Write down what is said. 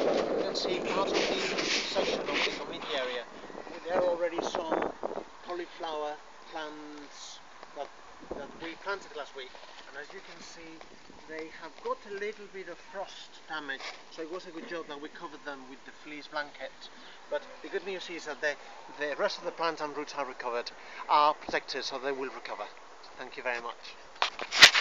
You can see part of the section of the community area. There are already some cauliflower plants that we planted last week, and as you can see they have got a little bit of frost damage, so it was a good job that we covered them with the fleece blanket. But the good news is that the rest of the plants and roots are recovered, are protected, so they will recover. Thank you very much.